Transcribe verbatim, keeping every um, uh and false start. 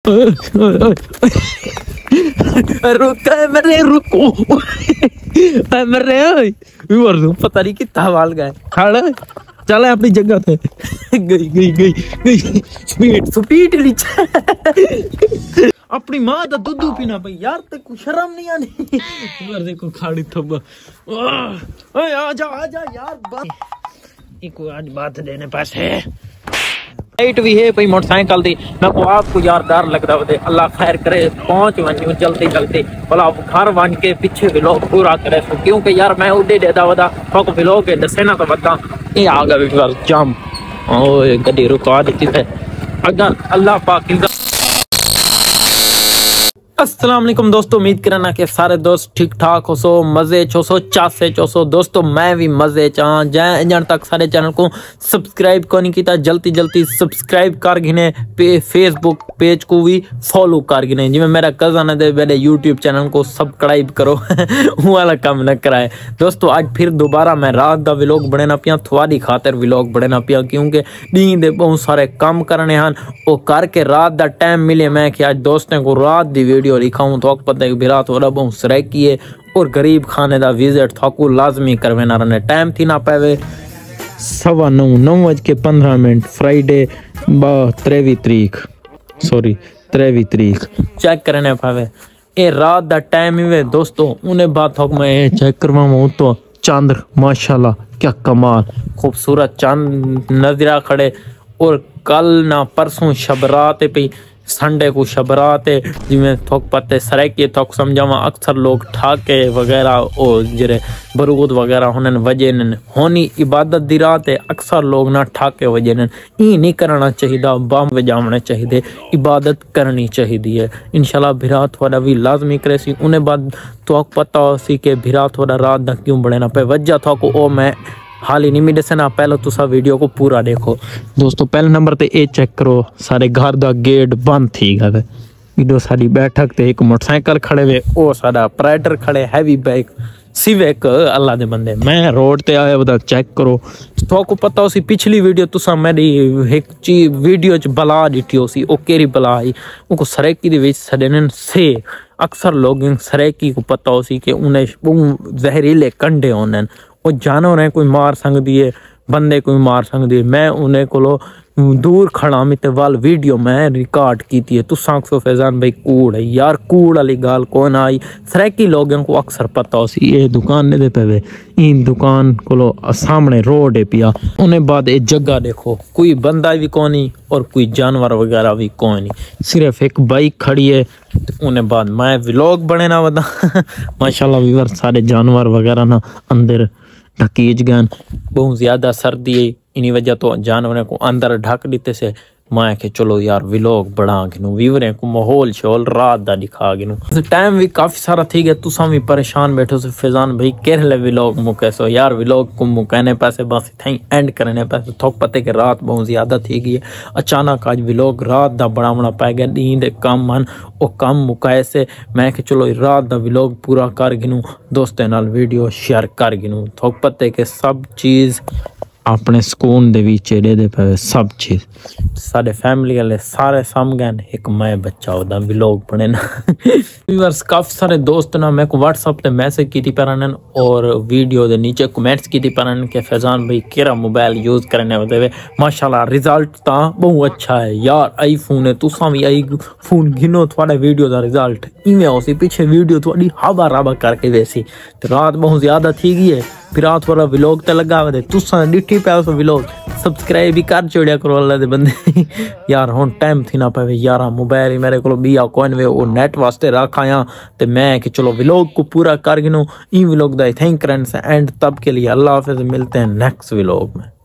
रुका है मेरे, रुको मेरे पता नहीं कितना वाल गए खड़ा चल अपनी जगह पे। गई गई गई गई स्पीड स्पीड अपनी माँ का दूध पीना भाई यार, तेरे को शर्म नहीं आनी। देखो खाड़ी थब्बा आजा आजा यार, बात इको आज बात देने पास है लाइट भी है भाई मोटरसाइकिल दी। मैं को आपको यार डर लगता है, अल्लाह खैर करे पहुंच वन्यू जल्दी जल्दी भला घर वन के पीछे भी लोग पूरा करे सो, क्योंकि यार मैं उड़े देता वदा तो भी लोग दसे ना तो बता ये आ गया फिर जाम ओए गड्डी रुका दी थे अगर अल्लाह पाक। अस्सलाम वालेकुम दोस्तों, उम्मीद करना कि सारे दोस्त ठीक ठाक हो सो, मजे चो सो, चासे चो सो। दोस्तों मैं भी मजे चाह जै जन तक सारे चैनल को सब्सक्राइब को नहीं किया जल्दी जल्दी सब्सक्राइब कर गिने, पे फेसबुक पेज को भी फॉलो कर गिने, जिमें मेरा कजन है मेरे यूट्यूब चैनल को सब्सक्राइब करो वो वाला काम न कराए। दोस्तों आज फिर दोबारा मैं रात का व्लॉग बना पिया, थोड़ी खातर व्लॉग बना पिया, क्योंकि नींद दे बहुत सारे काम करने हैं वो करके रात का टाइम मिले। मैं कि आज दोस्तों को रात की वीडियो दिखाऊं तो पता है बिरात हो रहा बहुत सराकी है और गरीब खाने का विजिट थाकू लाजमी करवेना रहने। टाइम थी ना पावे सवा नौ नौ बज के पंद्रह मिनट फ्राइडे बा त्रेवी तरीक सॉरी त्रेवी तरीक चेक करने पावे ये रात का टाइम ही वे। दोस्तों उन्हें बात हो मैं चेक करवाऊं तो चांद माशाल्लाह क्या कमाल खूबसूरत चांद नजरा खड़े। और कल ना परसों शबरात पे संडे को शबरात है जिमें थोक पत्ते सराइकी थोक समझावा अक्सर लोग ठाके वगैरह और जरे बरूद वगैरह होने वजह होनी इबादत दी रात है, अक्सर लोग ना ठाके वजह ई नहीं करना चाहिए, बम बजावने चाहिए, इबादत करनी चाहिए। इंशाल्लाह भिरात वाला भी लाजमी करे सी। उन्हें बाद थोक पता हो सी के भिरात वाला रात दा क्यों बड़े ना पे वजह थोक ओ मैं हाल ही नहीं मिले से ना पहले तुसा वीडियो को पूरा देखो। दोस्तों पहले नंबर ते ए चेक करो सारे घर दा गेट बंद थी गए, इधर सारी बैठक ते एक मोटरसाइकिल खड़े हुए ओ सारा ऑपरेटर खड़े हैवी बाइक सिविक अल्लाह दे बंदे। मैं रोड ते आया बता चेक करो तो को पता उसी पिछली वीडियो तुसा मेरी एक चीज वीडियो च बला दिटी उसी ओ केरी बला आई उनको सरेकी दे विच सडन से अक्सर लोग सरेकी को पता उसी के उन्हें जहरीले कंडे होने वो जानवर है कोई मार सकती है बंदे कोई मार सकती है। मैं उन्हें को दूर खड़ा मिते वाल वीडियो मैं रिकॉर्ड की थी। तुसा आखो फैजान भाई कूड़ है यार, कूड़ वाली गाल कौन आई सरेकी लोगों को अक्सर पता हो सी ये दुकान ने दे पे इन दुकान को सामने रोड है पिया। उन्हें बाद ये जगह देखो कोई बंदा भी कौन नहीं और कोई जानवर वगैरह भी कौन नहीं, सिर्फ एक बाइक खड़ी है। उन्हें बाद मैं व्लॉग बने ना बता माशाल्लाह व्यूअर सारे जानवर वगैरह ना अंदर ढकीज गए, बहुत ज्यादा सर्दी है इन्हीं वजह तो जानवरों को अंदर ढक देते से मैं के चलो यार व्लॉग बड़ा गिनू व्यूअर को माहौल शोल रात दा दिखा गिनू। टाइम भी काफी सारा थी गया तुसा भी परेशान बैठो से फैजान भाई केरले व्लॉग मुके सो यार व्लॉग को मुकने पैसे बस थई एंड करने पैसे थोक पते के रात बहुत ज्यादा थी गई है। अचानक आज व्लॉग रात दा बड़ा बड़ा पै गया नींद काम मन ओ कम मुकाए से मैं के चलो रात दा व्लॉग पूरा कर गिनू दोस्तों नाल वीडियो शेयर कर गिनू। थोक पते के सब चीज अपने सुकून दे विच दे पे सब चीज सारे फैमिली वाले सारे सम गए एक मैं बच्चा होदा व्लॉग बने ना। व्यूअर्स काफी सारे दोस्त ना मैं को व्हाट्सएप पे मैसेज की थी परन और वीडियो दे नीचे कमेंट्स की थी परन के फैजान भाई केरा मोबाइल यूज करने होते माशाल्लाह रिजल्ट ता बहुत अच्छा है यार। आईफोन है तुसा भी आई फोन गिनो थोड़ा वीडियो दा रिजल्ट इवें होसी पीछे वीडियो थोड़ी हवा राबा करके वैसी रात बहुत ज्यादा थी गई है फिर रात वाला व्लॉग ते लगा वे तुसा डिठी पे व्लॉग सब्सक्राइब भी कर छोड़िया करो अल्लाह दे बंदे यार हुन टाइम थी ना पावे यार मोबाइल मेरे को बिया कोइन वे वो नेट वास्ते रख आया ते मैं कि चलो व्लॉग को पूरा कर गिनो ई व्लॉग दा थैंक करन से एंड तब के लिए अल्लाह हाफिज मिलते हैं नेक्स्ट व्लॉग में।